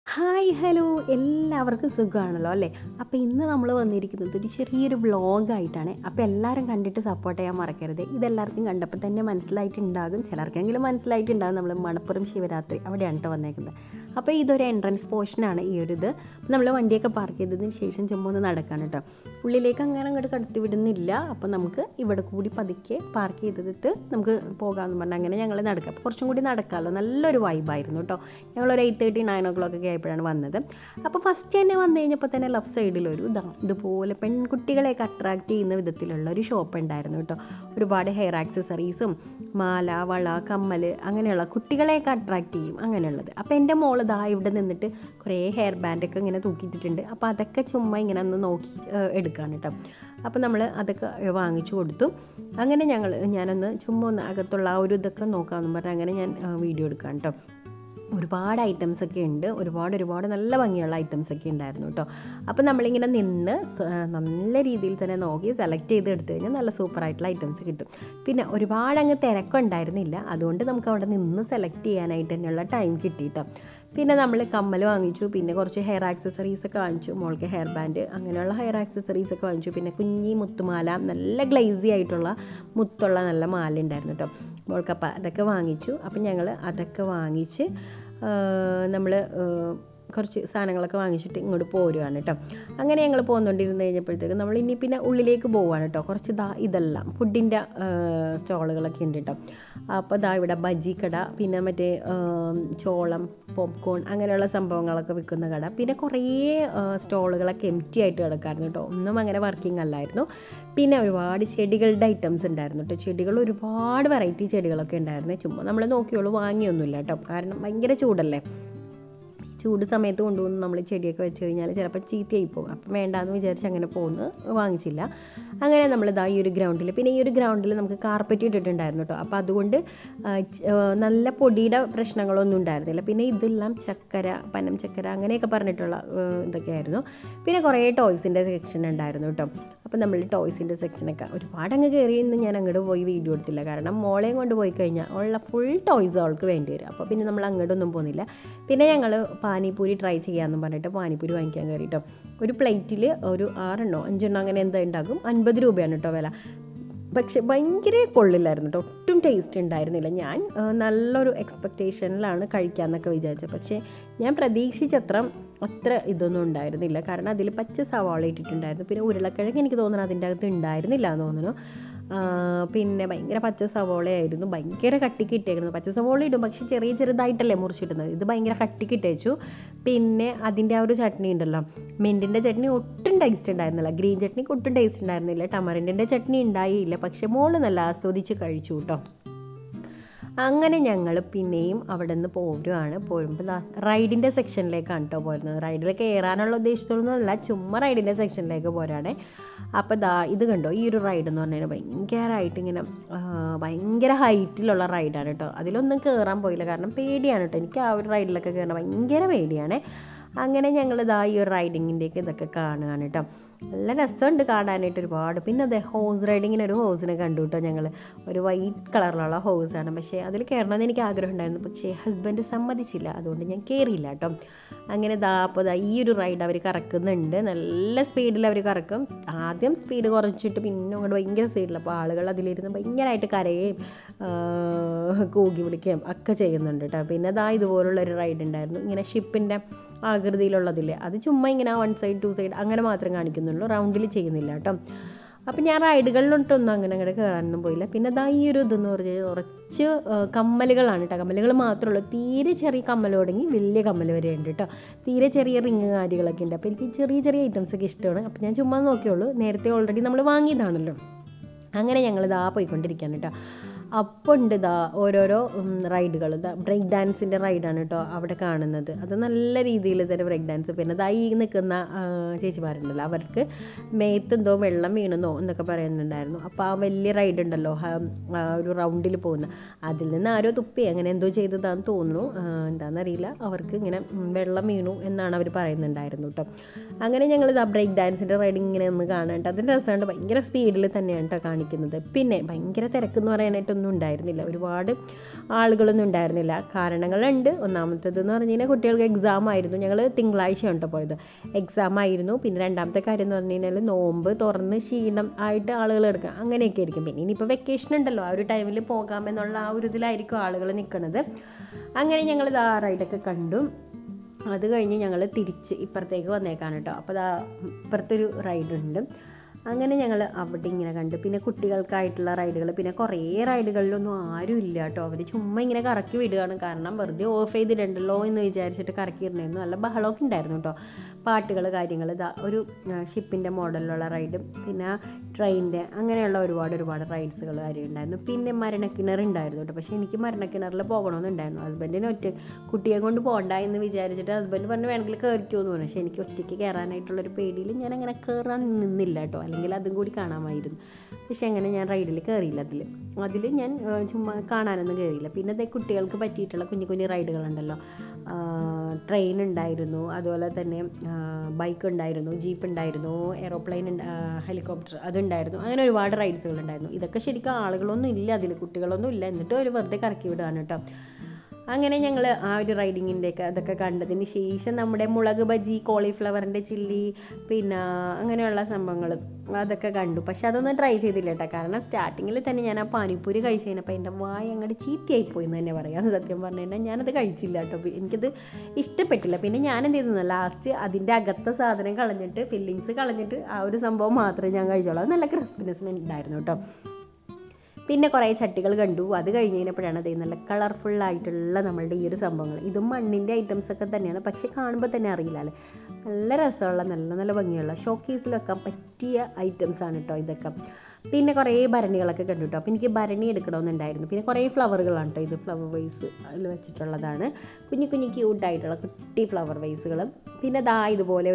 Hi hello എല്ലാവർക്കും സുഖമാണല്ലോ അല്ലേ. അപ്പോൾ ഇന്ന് നമ്മൾ വന്നിരിക്കുന്നത് ഒരു ചെറിയൊരു വ്ളോഗായിട്ടാണ്. അപ്പോൾ എല്ലാവരും കണ്ടിട്ട് സപ്പോർട്ട് ചെയ്യാൻ മറക്കരുത്. ഇതെല്ലാവർക്കും കണ്ടപ്പോൾ തന്നെ മനസ്സിലായിട്ടുണ്ടാകും, ചിലർക്കെങ്കിലും മനസ്സിലായിട്ടുണ്ടാകും. നമ്മൾ മണപ്പുറം ശിവരാത്രി അവിടെയാണ് കേട്ടോ വന്നേക്കുന്നത്. അപ്പോൾ ഇതൊരു എൻട്രൻസ് പോർഷനാണ് ഈ ഒരു ഇത്. അപ്പോൾ നമ്മൾ വണ്ടിയൊക്കെ പാർക്ക് ചെയ്തതിന് ശേഷം ചുമ്മാ ഒന്ന് നടക്കാണ് കേട്ടോ. ഉള്ളിലേക്ക് അങ്ങനെ അങ്ങോട്ട് കടത്തി വിടുന്നില്ല. അപ്പോൾ നമുക്ക് ഇവിടെ കൂടി പതുക്കെ പാർക്ക് ചെയ്തിട്ട് നമുക്ക് പോകാമെന്ന് പറഞ്ഞാൽ അങ്ങനെ ഞങ്ങൾ നടക്കാം. അപ്പോൾ കുറച്ചും കൂടി നടക്കാമല്ലോ, നല്ലൊരു വൈബായിരുന്നു കേട്ടോ. ഞങ്ങളൊരു 8:30 9 o'clock ഒക്കെ ആയപ്പോഴാണ് വന്നത്. അപ്പോൾ ഫസ്റ്റ് തന്നെ വന്നു കഴിഞ്ഞപ്പോൾ തന്നെ ലെഫ്റ്റ് സൈഡിലൊരു ഇതുപോലെ പെൺകുട്ടികളെയൊക്കെ അട്രാക്റ്റ് ചെയ്യുന്ന വിധത്തിലുള്ള ഒരു ഷോപ്പ് ഉണ്ടായിരുന്നു കേട്ടോ. ഒരുപാട് ഹെയർ ആക്സസറീസും മാല, വള, കമ്മൽ അങ്ങനെയുള്ള കുട്ടികളെയൊക്കെ അട്രാക്റ്റ് ചെയ്യും അങ്ങനെയുള്ളത്. അപ്പോൾ എൻ്റെ മോൾ ഇവിടെ നിന്നിട്ട് കുറേ ഹെയർ ബാൻഡൊക്കെ ഇങ്ങനെ തൂക്കിയിട്ടിട്ടുണ്ട്. അപ്പോൾ അതൊക്കെ ചുമ്മാ ഇങ്ങനെ ഒന്ന് നോക്കി എടുക്കുകയാണ് കേട്ടോ. അപ്പോൾ നമ്മൾ അതൊക്കെ വാങ്ങിച്ചു കൊടുത്തു. അങ്ങനെ ഞാനൊന്ന് ചുമ്മാ ഒന്ന് അകത്തുള്ള ആ ഒരു ഇതൊക്കെ നോക്കാമെന്ന് പറഞ്ഞാൽ അങ്ങനെ ഞാൻ വീഡിയോ എടുക്കാം കേട്ടോ. ഒരുപാട് ഐറ്റംസൊക്കെ ഉണ്ട്, ഒരുപാട് നല്ല ഭംഗിയുള്ള ഐറ്റംസൊക്കെ ഉണ്ടായിരുന്നു കേട്ടോ. അപ്പോൾ നമ്മളിങ്ങനെ നിന്ന് നല്ല രീതിയിൽ തന്നെ നോക്കി സെലക്ട് ചെയ്ത് എടുത്തു കഴിഞ്ഞാൽ നല്ല സൂപ്പറായിട്ടുള്ള ഐറ്റംസ് കിട്ടും. പിന്നെ ഒരുപാട് അങ്ങ് തിരക്കുണ്ടായിരുന്നില്ല, അതുകൊണ്ട് നമുക്ക് അവിടെ നിന്ന് സെലക്ട് ചെയ്യാനായിട്ട് തന്നെയുള്ള ടൈം കിട്ടി കേട്ടോ. പിന്നെ നമ്മൾ കമ്മൽ വാങ്ങിച്ചു, പിന്നെ കുറച്ച് ഹെയർ ആക്സസറീസൊക്കെ വാങ്ങിച്ചു. മോൾക്ക് ഹെയർ ബാൻഡ് അങ്ങനെയുള്ള ഹെയർ ആക്സസറീസൊക്കെ വാങ്ങിച്ചു. പിന്നെ കുഞ്ഞി മുത്തുമാല, നല്ല ഗ്ലേസി ആയിട്ടുള്ള മുത്തുള്ള നല്ല മാല ഉണ്ടായിരുന്നു കേട്ടോ മോൾക്ക്. അപ്പം അതൊക്കെ വാങ്ങിച്ചു. അപ്പം ഞങ്ങൾ അതൊക്കെ വാങ്ങിച്ച് നമ്മൾ കുറച്ച് സാധനങ്ങളൊക്കെ വാങ്ങിച്ചിട്ട് ഇങ്ങോട്ട് പോരുകയാണ് കേട്ടോ. അങ്ങനെ ഞങ്ങൾ പോന്നുകൊണ്ടിരുന്ന് കഴിഞ്ഞപ്പോഴത്തേക്ക് നമ്മൾ ഇനി പിന്നെ ഉള്ളിലേക്ക് പോവുകയാണ് കേട്ടോ. കുറച്ച് ഇതെല്ലാം ഫുഡിൻ്റെ സ്റ്റോളുകളൊക്കെ ഉണ്ട് കേട്ടോ. അപ്പോൾ ഇവിടെ ബജി കട, പിന്നെ മറ്റേ ചോളം, പോപ്കോൺ അങ്ങനെയുള്ള സംഭവങ്ങളൊക്കെ വിൽക്കുന്ന കട. പിന്നെ കുറേ സ്റ്റോളുകളൊക്കെ എംറ്റി ആയിട്ട് കിടക്കായിരുന്നു കേട്ടോ, ഒന്നും അങ്ങനെ വർക്കിംഗ് അല്ലായിരുന്നു. പിന്നെ ഒരുപാട് ചെടികളുടെ ഐറ്റംസ് ഉണ്ടായിരുന്നു കേട്ടോ. ചെടികൾ ഒരുപാട് വെറൈറ്റി ചെടികളൊക്കെ ഉണ്ടായിരുന്നു. ചുമ്മാ നമ്മൾ നോക്കിയോളൂ, വാങ്ങിയൊന്നുമില്ല കേട്ടോ, കാരണം ഭയങ്കര ചൂടല്ലേ. ചൂട് സമയത്ത് കൊണ്ടുവന്ന് നമ്മൾ ചെടിയൊക്കെ വെച്ച് കഴിഞ്ഞാൽ ചിലപ്പോൾ ചീത്തയായി പോകും. അപ്പം വേണ്ടാന്ന് വിചാരിച്ച് അങ്ങനെ വാങ്ങിച്ചില്ല. അങ്ങനെ നമ്മൾ ഈ ഒരു ഗ്രൗണ്ടിൽ, പിന്നെ ഈ ഒരു ഗ്രൗണ്ടിൽ നമുക്ക് കാർപ്പറ്റ് ഇട്ടിട്ടുണ്ടായിരുന്നു കേട്ടോ. അപ്പോൾ അതുകൊണ്ട് നല്ല പൊടിയുടെ പ്രശ്നങ്ങളൊന്നും ഉണ്ടായിരുന്നില്ല. പിന്നെ ഇതെല്ലാം പനം ചക്കര അങ്ങനെയൊക്കെ പറഞ്ഞിട്ടുള്ള ഇതൊക്കെയായിരുന്നു. പിന്നെ കുറേ ടോയ്സിൻ്റെ സെക്ഷൻ ഉണ്ടായിരുന്നു കേട്ടോ. അപ്പോൾ നമ്മൾ ടോയ്സിൻ്റെ സെക്ഷനൊക്കെ ഒരുപാട് അങ്ങ് കയറിയെന്ന് ഞാൻ അങ്ങോട്ട് പോയി വീഡിയോ എടുത്തില്ല, കാരണം മോളെയും കൊണ്ട് പോയി കഴിഞ്ഞാൽ ഉള്ള ഫുൾ ടോയ്സ് അവൾക്ക് വേണ്ടി വരും. അപ്പോൾ പിന്നെ നമ്മൾ അങ്ങോട്ടൊന്നും പോകുന്നില്ല. പിന്നെ ഞങ്ങൾ പാനിപൂരി ട്രൈ ചെയ്യാമെന്ന് പറഞ്ഞിട്ട് പാനിപൂരി വാങ്ങിക്കാൻ കയറിയിട്ടോ. ഒരു പ്ലേറ്റിൽ ഒരു 6 5 അങ്ങനെ എന്താ ഉണ്ടാകും, 50 രൂപയാണ് കേട്ടോ വില. പക്ഷെ ഭയങ്കര കൊള്ളില്ലായിരുന്നു കേട്ടോ, ഒട്ടും ടേസ്റ്റ് ഉണ്ടായിരുന്നില്ല. ഞാൻ നല്ലൊരു എക്സ്പെക്റ്റേഷനിലാണ് കഴിക്കാമെന്നൊക്കെ വിചാരിച്ചത്. പക്ഷേ ഞാൻ അത്ര ഇതൊന്നും ഉണ്ടായിരുന്നില്ല, കാരണം അതിൽ പച്ച സവാള ഇട്ടിട്ടുണ്ടായിരുന്നു. പിന്നെ ഉരുളക്കിഴങ്ങ് എനിക്ക് തോന്നുന്നു അതിൻ്റെ അകത്ത് ഉണ്ടായിരുന്നില്ല എന്ന് തോന്നുന്നു. പിന്നെ ഭയങ്കര പച്ച സവോളയായിരുന്നു, ഭയങ്കര കട്ടിക്ക് ഇട്ടേക്കുന്നത്. പച്ച സവോള ഇടും, പക്ഷെ ചെറുതായിട്ടല്ലേ മുറിച്ചിടുന്നത്, ഇത് ഭയങ്കര കട്ടിക്ക് ഇട്ടേച്ചു. പിന്നെ അതിൻ്റെ ആ ഒരു ചട്നി ഉണ്ടല്ലോ, മിൻറ്റിൻ്റെ ചട്നി ഒട്ടും ടേസ്റ്റ് ഉണ്ടായിരുന്നില്ല, ഗ്രീൻ ചട്നിക്ക് ഒട്ടും ടേസ്റ്റ് ഉണ്ടായിരുന്നില്ല, ടമറിൻ്റെ ചട്നി ഉണ്ടായില്ല. പക്ഷെ മോള് നല്ല ആസ്വദിച്ച് കഴിച്ചു കേട്ടോ. അങ്ങനെ ഞങ്ങൾ പിന്നെയും അവിടെ നിന്ന് പോരുമ്പോൾ റൈഡിൻ്റെ സെക്ഷനിലേക്കാണ് കേട്ടോ പോരുന്നത്. റൈഡിൽ കയറാനുള്ള ഉദ്ദേശത്തോടൊന്നുമല്ല, ചുമ്മാ റൈഡിൻ്റെ സെക്ഷനിലേക്ക് പോരാണേ. അപ്പോൾ ഇത് കണ്ടോ, ഈ ഒരു റൈഡ് എന്ന് പറഞ്ഞാൽ ഭയങ്കരമായിട്ട് ഇങ്ങനെ ഭയങ്കര ഹൈറ്റിലുള്ള റൈഡാണ് കേട്ടോ. അതിലൊന്നും കയറാൻ പോയില്ല, കാരണം പേടിയാണ് കേട്ടോ. എനിക്ക് ആ ഒരു റൈഡിലൊക്കെ കയറണം ഭയങ്കര പേടിയാണ്. അങ്ങനെ ഞങ്ങൾ ഈ ഒരു റൈഡിങ്ങിൻ്റെയൊക്കെ ഇതൊക്കെ കാണുകയാണ് കേട്ടോ. നല്ല രസമുണ്ട് കാണാനായിട്ട് ഒരുപാട്. പിന്നെ ഹോസ് റൈഡിങ്ങിന് ഒരു ഹോസിനെ കണ്ടു കേട്ടോ ഞങ്ങൾ. ഒരു വൈറ്റ് കളറിലുള്ള ഹോസാണ്. പക്ഷേ അതിൽ കയറണമെന്ന് എനിക്ക് ആഗ്രഹം ഉണ്ടായിരുന്നു, പക്ഷേ ഹസ്ബൻഡ് സമ്മതിച്ചില്ല, അതുകൊണ്ട് ഞാൻ കയറിയില്ല കേട്ടോ. അങ്ങനെ അപ്പോൾ ഈ ഒരു റൈഡ് അവർ കറക്കുന്നുണ്ട്, നല്ല സ്പീഡിൽ അവർ കറക്കും. ആദ്യം സ്പീഡ് കുറച്ചിട്ട് പിന്നെ അങ്ങോട്ട് ഭയങ്കര സ്പീഡിൽ. അപ്പോൾ ആളുകൾ അതിലിരുന്ന് ഭയങ്കരമായിട്ട് കരയുകയും കൂകി വിളിക്കുകയും ഒക്കെ ചെയ്യുന്നുണ്ട് കേട്ടോ. പിന്നെ ഇതുപോലുള്ളൊരു റൈഡ് ഉണ്ടായിരുന്നു, ഇങ്ങനെ ഷിപ്പിൻ്റെ ആകൃതിയിലുള്ളതില്ലേ, അത് ചുമ്മാ ഇങ്ങനെ 1 side 2 side അങ്ങനെ മാത്രം കാണിക്കുന്നുള്ളൂ, റൗണ്ടിൽ ചെയ്യുന്നില്ല കേട്ടോ. അപ്പം ഞാൻ റൈഡുകളിലോട്ടൊന്നും അങ്ങനെ കയറാനൊന്നും പോയില്ല. പിന്നെ ഈ ഒരു ഇതെന്ന് പറഞ്ഞാൽ കുറച്ച് കമ്മലുകളാണ് കേട്ടോ. കമ്മലുകൾ മാത്രമേ ഉള്ളൂ, തീരെ ചെറിയ കമ്മൽ തുടങ്ങി വലിയ കമ്മൽ വരെ ഉണ്ട് കേട്ടോ. തീരെ ചെറിയ റിങ് കാര്യങ്ങളൊക്കെ ഉണ്ട്. അപ്പോൾ എനിക്ക് ചെറിയ ഐറ്റംസൊക്കെ ഇഷ്ടമാണ്. അപ്പോൾ ഞാൻ ചുമ്മാ നോക്കിയുള്ളൂ, നേരത്തെ ഓൾറെഡി നമ്മൾ വാങ്ങിയതാണല്ലോ. അങ്ങനെ ഞങ്ങൾ പോയിക്കൊണ്ടിരിക്കുകയാണ് കേട്ടോ. അപ്പോൾ ഉണ്ട് ഓരോരോ റൈഡുകൾ. ബ്രേക്ക് ഡാൻസിൻ്റെ റൈഡാണ് കേട്ടോ അവിടെ കാണുന്നത്. അത് നല്ല രീതിയിൽ തന്നെ ബ്രേക്ക് ഡാൻസ്. പിന്നെ ഈ നിൽക്കുന്ന ചേച്ചിമാരുണ്ടല്ലോ, അവർക്ക് മേത്തെന്തോ വെള്ളം വീണെന്നോ എന്നൊക്കെ പറയുന്നുണ്ടായിരുന്നു. അപ്പോൾ ആ വലിയ റൈഡ് ഉണ്ടല്ലോ, ഒരു റൗണ്ടിൽ പോകുന്ന, അതിൽ നിന്ന് ആരോ തുപ്പി അങ്ങനെ എന്തോ ചെയ്തതാണെന്ന് തോന്നുന്നു, എന്താണെന്നറിയില്ല. അവർക്ക് ഇങ്ങനെ വെള്ളം വീണു എന്നാണ് അവർ പറയുന്നുണ്ടായിരുന്നു കേട്ടോ. അങ്ങനെ ഞങ്ങൾ ബ്രേക്ക് ഡാൻസിൻ്റെ റൈഡിങ് ഇങ്ങനെ ഒന്ന് കാണാനായിട്ട് അതിൻ്റെ രസമുണ്ട്. ഭയങ്കര സ്പീഡിൽ തന്നെയാണ് കേട്ടോ കാണിക്കുന്നത്. പിന്നെ ഭയങ്കര തിരക്കെന്ന് പറയാനായിട്ട് തിരക്കൊന്നും ഉണ്ടായിരുന്നില്ല, ഒരുപാട് ആളുകളൊന്നും ഉണ്ടായിരുന്നില്ല. കാരണങ്ങളുണ്ട്. ഒന്നാമത്തേതെന്ന് പറഞ്ഞു കഴിഞ്ഞാൽ കുട്ടികൾക്ക് എക്സാം ആയിരുന്നു. ഞങ്ങൾ തിങ്കളാഴ്ചയാണ് കേട്ടോ പോയത്, എക്സാം ആയിരുന്നു. പിന്നെ രണ്ടാമത്തെ കാര്യം എന്ന് പറഞ്ഞു കഴിഞ്ഞാൽ നോമ്പ് തുറന്ന് ക്ഷീണം ആയിട്ട് ആളുകൾ എടുക്കുക, അങ്ങനെയൊക്കെ ആയിരിക്കും. പിന്നെ ഇനിയിപ്പോൾ വെക്കേഷൻ ഉണ്ടല്ലോ, ആ ഒരു ടൈമിൽ പോകാമെന്നുള്ള ആ ഒരു ഇതിലായിരിക്കും ആളുകൾ നിൽക്കുന്നത്. അങ്ങനെ ഞങ്ങൾ ആ റൈഡൊക്കെ കണ്ടു. അത് കഴിഞ്ഞ് ഞങ്ങൾ തിരിച്ച് ഇപ്പുറത്തേക്ക് വന്നേക്കാണ് കേട്ടോ. അപ്പോൾ ഇപ്പുറത്തൊരു റൈഡുണ്ട്. അങ്ങനെ ഞങ്ങൾ അവിടെ ഇങ്ങനെ കണ്ടു. പിന്നെ കുട്ടികൾക്കായിട്ടുള്ള റൈഡുകൾ, പിന്നെ കുറേ റൈഡുകളിലൊന്നും ആരും ഇല്ല കേട്ടോ. അവർ ചുമ്മാ ഇങ്ങനെ കറക്കി വിടുകയാണ്. കാരണം വെറുതെ ഓഫ് ചെയ്തിട്ടുണ്ടല്ലോ എന്ന് വിചാരിച്ചിട്ട് കറക്കി ഇടണമായിരുന്നു. നല്ല ബഹളമൊക്കെ ഉണ്ടായിരുന്നു കേട്ടോ, പാട്ടുകൾ, കാര്യങ്ങൾ. ഒരു ഷിപ്പിൻ്റെ മോഡലിലുള്ള റൈഡും പിന്നെ ട്രെയിനിൻ്റെ അങ്ങനെയുള്ള ഒരുപാട് റൈഡ്സുകൾ കാര്യം ഉണ്ടായിരുന്നു. പിന്നെ മരണക്കിണർ ഉണ്ടായിരുന്നു കേട്ടോ. പക്ഷേ എനിക്ക് മരണക്കിണറിൽ പോകണമെന്നുണ്ടായിരുന്നു. ഹസ്ബൻഡിന് കുട്ടിയെ കൊണ്ട് പോകണ്ട എന്ന് വിചാരിച്ചിട്ട് ഹസ്ബൻഡ് പറഞ്ഞു വേണമെങ്കിൽ കയറിക്കുമെന്ന് പറഞ്ഞു. പക്ഷേ എനിക്ക് ഒറ്റയ്ക്ക് കയറാനായിട്ടുള്ളൊരു പേടിയിൽ ഞാൻ അങ്ങനെ കയറാൻ നിന്നില്ല കേട്ടോ, അല്ലെങ്കിൽ അതും കൂടി കാണാമായിരുന്നു. പക്ഷെ അങ്ങനെ ഞാൻ റൈഡിൽ കയറിയില്ല. അതിൽ ഞാൻ ചുമ്മാ കാണാനൊന്നും കയറിയില്ല. പിന്നെ അതേ കുട്ടികൾക്ക് പറ്റിയിട്ടുള്ള കുഞ്ഞു റൈഡുകളുണ്ടല്ലോ, ട്രെയിൻ ഉണ്ടായിരുന്നു, അതുപോലെ തന്നെ ബൈക്ക് ഉണ്ടായിരുന്നു, ജീപ്പ് ഉണ്ടായിരുന്നു, എയ്റോപ്ലെയിൻ, ഹെലികോപ്റ്റർ അതുണ്ടായിരുന്നു. അങ്ങനെ ഒരുപാട് റൈഡ്സുകൾ ഉണ്ടായിരുന്നു. ഇതൊക്കെ ശരിക്കും ആളുകളൊന്നും ഇല്ല അതിൽ, കുട്ടികളൊന്നും ഇല്ല. എന്നിട്ടും അവർ വെറുതെ കറക്കി വിടുകയാണ് കേട്ടോ. അങ്ങനെ ഞങ്ങൾ ആ ഒരു റൈഡിങ്ങിൻ്റെയൊക്കെ അതൊക്കെ കണ്ടതിന് ശേഷം നമ്മുടെ മുളക് ബജി, കോളിഫ്ലവറിൻ്റെ ചില്ലി, പിന്നെ അങ്ങനെയുള്ള സംഭവങ്ങൾ അതൊക്കെ കണ്ടു. പക്ഷെ അതൊന്നും ട്രൈ ചെയ്തില്ല കേട്ടോ. കാരണം സ്റ്റാർട്ടിങ്ങിൽ തന്നെ ഞാൻ ആ പാനിപ്പൂരി കഴിച്ച് കഴിഞ്ഞപ്പോൾ എൻ്റെ വായ അങ്ങോട്ട് ചീത്തയായിപ്പോയി എന്ന് തന്നെ പറയാം. സത്യം പറഞ്ഞു കഴിഞ്ഞാൽ ഞാനത് കഴിച്ചില്ല കേട്ടോ, എനിക്കത് ഇഷ്ടപ്പെട്ടില്ല. പിന്നെ ഞാൻ എന്ത് ചെയ്തു, ലാസ്റ്റ് അതിൻ്റെ അകത്തെ സാധനം കളഞ്ഞിട്ട്, ഫില്ലിങ്സ് കളഞ്ഞിട്ട് ആ ഒരു സംഭവം മാത്രമേ ഞാൻ കഴിച്ചോളൂ. അത് നല്ല ക്രിസ്പിനെസ് ഉണ്ടായിരുന്നു കേട്ടോ. പിന്നെ കുറേ ചട്ടികൾ കണ്ടു. അത് കഴിഞ്ഞ് കഴിഞ്ഞപ്പോഴാണ് അത് നല്ല കളർഫുള്ളായിട്ടുള്ള നമ്മളുടെ ഈ ഒരു സംഭവങ്ങൾ. ഇതും മണ്ണിൻ്റെ ഐറ്റംസൊക്കെ തന്നെയാണ്, പക്ഷെ കാണുമ്പോൾ തന്നെ അറിയില്ലല്ലേ, നല്ല രസമുള്ള നല്ല ഭംഗിയുള്ള ഷോക്കേസിൽ വെക്കാൻ പറ്റിയ ഐറ്റംസാണ് കേട്ടോ ഇതൊക്കെ. പിന്നെ കുറേ ഭരണികളൊക്കെ കണ്ടു കേട്ടോ. അപ്പോൾ എനിക്ക് ഭരണി എടുക്കണമെന്നുണ്ടായിരുന്നു. പിന്നെ കുറേ ഫ്ലവറുകളാണ് കേട്ടോ, ഇത് ഫ്ലവർ വൈസ് അതിൽ വെച്ചിട്ടുള്ളതാണ്. കുഞ്ഞു ക്യൂട്ടായിട്ടുള്ള കുട്ടി ഫ്ലവർ വൈസുകളും. പിന്നെ ഇതുപോലെ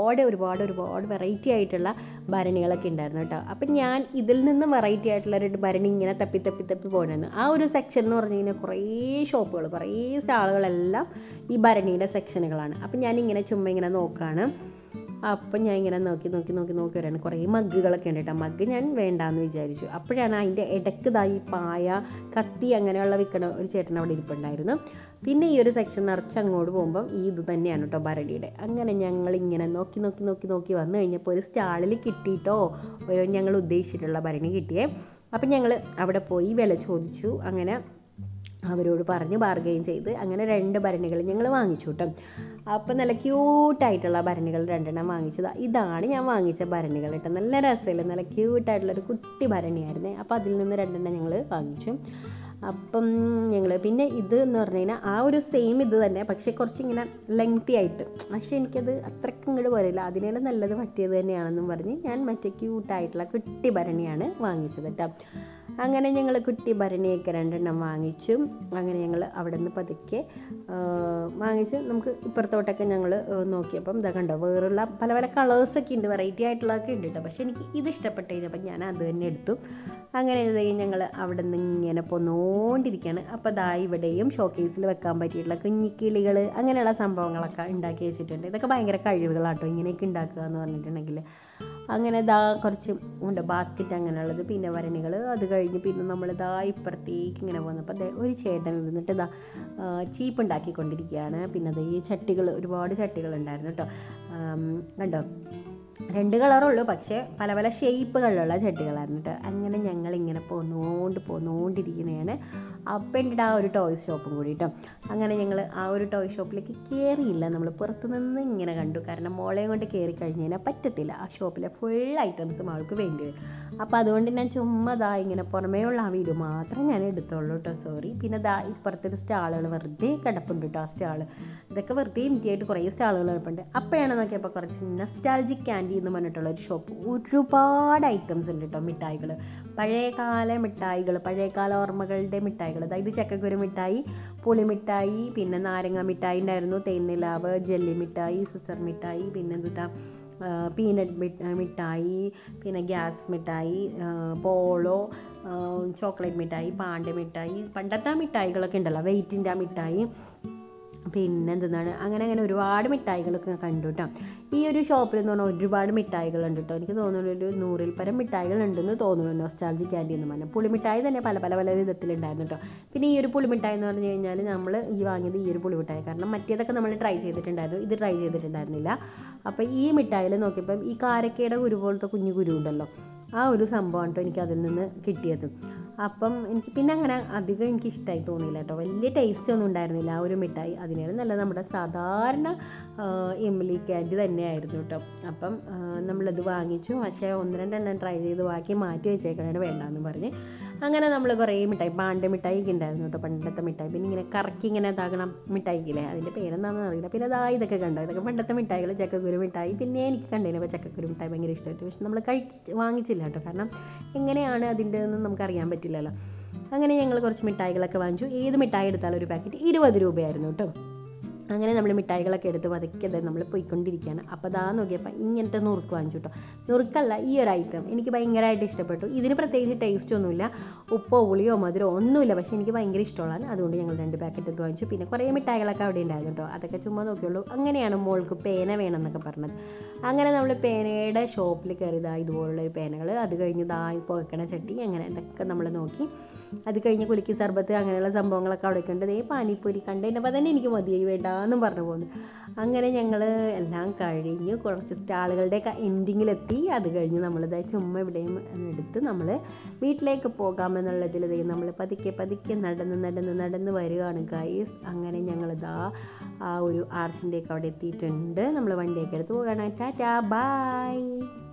ഒരുപാട് വെറൈറ്റി ആയിട്ടുള്ള ഭരണികളൊക്കെ ഉണ്ടായിരുന്നു കേട്ടോ. അപ്പം ഞാൻ ഇതിൽ നിന്ന് വെറൈറ്റി ആയിട്ടുള്ള ഒരു ഭരണി ഇങ്ങനെ തപ്പി പോകണമെന്ന്. ആ ഒരു സെക്ഷൻ എന്ന് പറഞ്ഞു കഴിഞ്ഞാൽ കുറേ ഷോപ്പുകൾ, കുറേ സ്റ്റാളുകളെല്ലാം ഈ ഭരണിയുടെ സെക്ഷനുകളാണ്. അപ്പം ഞാനിങ്ങനെ ചുമ്മാ ഇങ്ങനെ നോക്കുകയാണ്. അപ്പം ഞാൻ ഇങ്ങനെ നോക്കി വരികയാണ്. കുറേ മഗ്ഗുകളൊക്കെ ഉണ്ട് കേട്ടോ. മഗ്ഗ് ഞാൻ വേണ്ടാന്ന് വിചാരിച്ചു. അപ്പോഴാണ് അതിൻ്റെ ഇടയ്ക്ക് ഈ പായ, കത്തി അങ്ങനെയുള്ള വിൽക്കണ ഒരു ചേട്ടൻ അവിടെ ഇരിപ്പുണ്ടായിരുന്നു. പിന്നെ ഈ ഒരു സെക്ഷൻ നിറച്ച് അങ്ങോട്ട് പോകുമ്പം ഇത് തന്നെയാണ് കേട്ടോ ഭരണിയുടെ. അങ്ങനെ ഞങ്ങളിങ്ങനെ നോക്കി വന്നു കഴിഞ്ഞപ്പോൾ ഒരു സ്റ്റാളിൽ കിട്ടിയിട്ടോ ഞങ്ങൾ ഉദ്ദേശിച്ചിട്ടുള്ള ഭരണി കിട്ടിയേ. അപ്പം ഞങ്ങൾ അവിടെ പോയി വില ചോദിച്ചു. അങ്ങനെ അവരോട് പറഞ്ഞ് ബാർഗെയിൻ ചെയ്ത് അങ്ങനെ 2 ഭരണികൾ ഞങ്ങൾ വാങ്ങിച്ചു കേട്ടോ. അപ്പം നല്ല ക്യൂട്ടായിട്ടുള്ള ഭരണികൾ 2 വാങ്ങിച്ചത്. ഇതാണ് ഞാൻ വാങ്ങിച്ച ഭരണികൾ കേട്ടോ. നല്ല രസമില്ല, നല്ല ക്യൂട്ടായിട്ടുള്ളൊരു കുട്ടി ഭരണിയായിരുന്നേ. അപ്പോൾ അതിൽ നിന്ന് 2 ഞങ്ങൾ വാങ്ങിച്ചു. അപ്പം ഞങ്ങൾ പിന്നെ ഇത് എന്ന് പറഞ്ഞു കഴിഞ്ഞാൽ ആ ഒരു സെയിം ഇത് തന്നെ, പക്ഷേ കുറച്ചിങ്ങനെ ലെങ്തി ആയിട്ട്. പക്ഷേ എനിക്കത് അത്രയ്ക്കും ഇങ്ങോട്ട് പോരില്ല. അതിനേലും നല്ലത് മറ്റേത് തന്നെയാണെന്നും പറഞ്ഞ് ഞാൻ മറ്റേ ക്യൂട്ടായിട്ടുള്ള കുട്ടി ഭരണിയാണ് വാങ്ങിച്ചത് കേട്ടോ. അങ്ങനെ ഞങ്ങൾ കുട്ടി ഭരണിയൊക്കെ 2 വാങ്ങിച്ചു. അങ്ങനെ ഞങ്ങൾ അവിടെ നിന്ന് പതുക്കെ വാങ്ങിച്ച് നമുക്ക് ഇപ്പുറത്തോട്ടൊക്കെ ഞങ്ങൾ നോക്കിയപ്പം ഇതാ കണ്ടോ, വേറുള്ള പല കളേഴ്സൊക്കെ ഉണ്ട്, വെറൈറ്റി ആയിട്ടുള്ളതൊക്കെ ഉണ്ട് കേട്ടോ. പക്ഷേ എനിക്ക് ഇത് ഇഷ്ടപ്പെട്ട് കഴിഞ്ഞപ്പോൾ ഞാൻ അത് തന്നെ എടുത്തു. അങ്ങനെ ഞങ്ങൾ അവിടെ നിന്ന് ഇങ്ങനെ പോന്നുകൊണ്ടിരിക്കുകയാണ്. അപ്പോൾ ഇവിടെയും ഷോക്കേസിൽ വെക്കാൻ പറ്റിയിട്ടുള്ള കുഞ്ഞിക്കിളികൾ അങ്ങനെയുള്ള സംഭവങ്ങളൊക്കെ ഉണ്ടാക്കി വെച്ചിട്ടുണ്ട്. ഇതൊക്കെ ഭയങ്കര കഴിവുകളാട്ടോ, ഇങ്ങനെയൊക്കെ ഉണ്ടാക്കുക എന്ന് പറഞ്ഞിട്ടുണ്ടെങ്കിൽ. അങ്ങനെ കുറച്ച് ഉണ്ട് ബാസ്ക്കറ്റ് അങ്ങനെയുള്ളത്, പിന്നെ ഭരണികൾ. അത് കഴിഞ്ഞ് പിന്നെ നമ്മൾ ഇപ്പുറത്തേക്ക് ഇങ്ങനെ പോകുന്നപ്പോൾ ഒരു ചേട്ടൻ ഇരുന്നിട്ട് ചീപ്പ് ഉണ്ടാക്കിക്കൊണ്ടിരിക്കുകയാണ്. പിന്നെ ഈ ചട്ടികൾ, ഒരുപാട് ചട്ടികൾ ഉണ്ടായിരുന്നു കേട്ടോ. കണ്ടോ, 2 കളറുള്ളൂ, പക്ഷേ പല ഷേപ്പുകളിലുള്ള ചട്ടികളായിരുന്നു കേട്ടോ. അങ്ങനെ ഞങ്ങളിങ്ങനെ പോന്നുകൊണ്ടിരിക്കുന്നതാണ്. അപ്പം എൻ്റെ ആ ഒരു ടോയ്സ് ഷോപ്പും കൂടി കേട്ടോ. അങ്ങനെ ഞങ്ങൾ ആ ഒരു ടോയ് ഷോപ്പിലേക്ക് കയറിയില്ല, നമ്മൾ പുറത്തുനിന്ന് ഇങ്ങനെ കണ്ടു. കാരണം മോളെയും കൊണ്ട് കയറി കഴിഞ്ഞ് കഴിഞ്ഞാൽ പറ്റത്തില്ല, ആ ഷോപ്പിലെ ഫുൾ ഐറ്റംസും അവൾക്ക് വേണ്ടി വരും. അപ്പോൾ അതുകൊണ്ട് ഞാൻ ചുമ്മാ ഇങ്ങനെ പുറമേയുള്ള ആ വീഡിയോ മാത്രം ഞാൻ എടുത്തോളൂ കേട്ടോ, സോറി. പിന്നെ ഇപ്പുറത്തൊരു സ്റ്റാളുകൾ വെറുതെ കിടപ്പുണ്ട് കേട്ടോ. ആ സ്റ്റാള് ഇതൊക്കെ വെറുതെ ഇമിറ്റിയായിട്ട് കുറേ സ്റ്റാളുകൾ കിടപ്പുണ്ട്. അപ്പോഴാണ് നോക്കിയപ്പോൾ കുറച്ച് നൊസ്റ്റാൾജിക് ക്യാൻഡി എന്ന് പറഞ്ഞിട്ടുള്ള ഒരു ഷോപ്പ്. ഒരുപാട് ഐറ്റംസ് ഉണ്ട് കേട്ടോ, മിഠായികൾ, പഴയകാല മിഠായികൾ, പഴയകാല ഓർമ്മകളുടെ മിഠായികൾ. അതായത് ചക്കക്കുരു മിഠായി, പുളിമിഠായി, പിന്നെ നാരങ്ങ മിഠായി ഉണ്ടായിരുന്നു, തേൻനിലാവ്, ജെല്ലി മിഠായി, സിസർ മിഠായി, പിന്നെ പീനട്ട് മിഠായി, പിന്നെ ഗ്യാസ് മിഠായി, പോളോ, ചോക്ലേറ്റ് മിഠായി, പാണ്ട മിഠായി, പണ്ടത്തെ മിഠായികളൊക്കെ ഉണ്ടല്ലോ, വെയിറ്റിൻ്റെ ആ മിഠായി. പിന്നെ എന്താണ് അങ്ങനെ ഒരുപാട് മിഠായികളൊക്കെ കണ്ടു കേട്ടോ. ഈ ഒരു ഷോപ്പിൽ എന്ന് പറഞ്ഞാൽ ഒരുപാട് മിഠായികളുണ്ട് കേട്ടോ. എനിക്ക് തോന്നുന്നു ഒരു 100-ൽ പരം മിഠായികളുണ്ടെന്ന് തോന്നുന്നു. നൊസ്റ്റാൾജിക് ക്യാൻഡി എന്ന് പറഞ്ഞാൽ പുളിമിഠായി തന്നെ പല വിധത്തിലുണ്ടായിരുന്നു കേട്ടോ. പിന്നെ ഈ ഒരു പുളിമിഠായി എന്ന് പറഞ്ഞു കഴിഞ്ഞാൽ നമ്മൾ ഈ വാങ്ങിയത് ഈ ഒരു പുളിമിഠായി, കാരണം മറ്റേതൊക്കെ നമ്മൾ ട്രൈ ചെയ്തിട്ടുണ്ടായിരുന്നു, ഇത് ട്രൈ ചെയ്തിട്ടുണ്ടായിരുന്നില്ല. അപ്പോൾ ഈ മിഠായിൽ നോക്കിയപ്പം ഈ കാരക്കയുടെ കുരു പോലത്തെ കുഞ്ഞു കുരു ഉണ്ടല്ലോ, ആ ഒരു സംഭവം കേട്ടോ എനിക്ക് അതിൽ നിന്ന് കിട്ടിയത്. അപ്പം എനിക്ക് പിന്നെ അങ്ങനെ അധികം എനിക്ക് ഇഷ്ടമായി തോന്നിയില്ല കേട്ടോ. വലിയ ടേസ്റ്റ് ഒന്നും ഉണ്ടായിരുന്നില്ല ആ ഒരു മിഠായി. അതിനേലും നല്ല നമ്മുടെ സാധാരണ ഇംലി ക്യാൻഡി തന്നെയായിരുന്നു കേട്ടോ. അപ്പം നമ്മളത് വാങ്ങിച്ചു. പക്ഷേ 1-2 എണ്ണം ട്രൈ ചെയ്ത് ബാക്കി മാറ്റി വെച്ചേക്കണേ വേണ്ടാന്ന് പറഞ്ഞ് അങ്ങനെ നമ്മൾ കുറേ മിഠായി, പാണ്ട മിഠായി ഒക്കെ ഉണ്ടായിരുന്നു കേട്ടോ, പണ്ടത്തെ മിഠായി. പിന്നെ ഇങ്ങനെ കറക്കി ഇങ്ങനെ ഇതാകണം മിഠായിക്കില്ലേ, അതിൻ്റെ പേരെന്താണെന്ന് അറിയില്ല. പിന്നെ ഇതൊക്കെ കണ്ടോ, ഇതൊക്കെ പണ്ടത്തെ മിഠായികൾ, ചക്കക്കുരു മിഠായി. പിന്നെ എനിക്ക് കണ്ടതിന് അപ്പോൾ ചക്കക്കുരു മിഠായി ഭയങ്കര ഇഷ്ടമായിട്ട്. പക്ഷെ നമ്മൾ വാങ്ങിച്ചില്ല കേട്ടോ, കാരണം എങ്ങനെയാണ് അതിൻ്റെ ഒന്നും നമുക്കറിയാൻ പറ്റില്ലല്ലോ. അങ്ങനെ ഞങ്ങൾ കുറച്ച് മിഠായികളൊക്കെ വാങ്ങിച്ചു. ഏത് മിഠായി എടുത്താലും ഒരു പാക്കറ്റ് 20 രൂപയായിരുന്നു കേട്ടോ. അങ്ങനെ നമ്മൾ മിഠായികളൊക്കെ എടുത്ത് പതുക്കെ നമ്മൾ പോയിക്കൊണ്ടിരിക്കുകയാണ്. അപ്പോൾ നോക്കിയപ്പോൾ ഇങ്ങനത്തെ നുറുക്ക് വാങ്ങിച്ചു കേട്ടോ. നുറുക്കല്ല, ഈ ഒരു ഐറ്റം എനിക്ക് ഭയങ്കരമായിട്ട് ഇഷ്ടപ്പെട്ടു. ഇതിന് പ്രത്യേകിച്ച് ടേസ്റ്റ് ഒന്നുമില്ല, ഉപ്പോ പുളിയോ മധുരമോ ഒന്നുമില്ല, പക്ഷേ എനിക്ക് ഭയങ്കര ഇഷ്ടമുള്ളതാണ്. അതുകൊണ്ട് ഞങ്ങൾ 2 പാക്കറ്റ് എടുത്ത് വാങ്ങിച്ചു. പിന്നെ കുറേ മിഠായികളൊക്കെ അവിടെ ഉണ്ടായിരുന്നു കേട്ടോ. അതൊക്കെ ചുമ്മാ നോക്കിയുള്ളൂ. അങ്ങനെയാണ് മോൾക്ക് പേന വേണമെന്നൊക്കെ പറഞ്ഞത്. അങ്ങനെ നമ്മൾ പേനയുടെ ഷോപ്പിൽ കയറിയതാ ഇതുപോലുള്ള പേനകൾ. അത് കഴിഞ്ഞ് ഇപ്പോൾ വെക്കണ ചട്ടി, അങ്ങനെ ഇതൊക്കെ നമ്മൾ നോക്കി. അത് കഴിഞ്ഞ് കുലുക്കി സർബത്ത് അങ്ങനെയുള്ള സംഭവങ്ങളൊക്കെ അവിടെ കണ്ട്. പാനിപ്പൂരി കണ്ടതിനപ്പോൾ തന്നെ എനിക്ക് മതിയായി വേണ്ടാന്നും പറഞ്ഞു പോകുന്നു. അങ്ങനെ ഞങ്ങൾ എല്ലാം കഴിഞ്ഞ് കുറച്ച് സ്റ്റാളുകളുടെയൊക്കെ എൻഡിങ്ങിലെത്തി. അത് കഴിഞ്ഞ് നമ്മളിത് ചുമ്മാ ഇവിടെയും എടുത്ത് നമ്മൾ വീട്ടിലേക്ക് പോകാമെന്നുള്ളതിൽ നമ്മൾ പതുക്കെ നടന്ന് വരികയാണ് ഗൈസ്. അങ്ങനെ ഞങ്ങളിതാ ആ ഒരു ആർച്ചിൻ്റെയൊക്കെ അവിടെ എത്തിയിട്ടുണ്ട്. നമ്മൾ വണ്ടിയൊക്കെ എടുത്ത് പോകാനായിട്ട്. Tata by.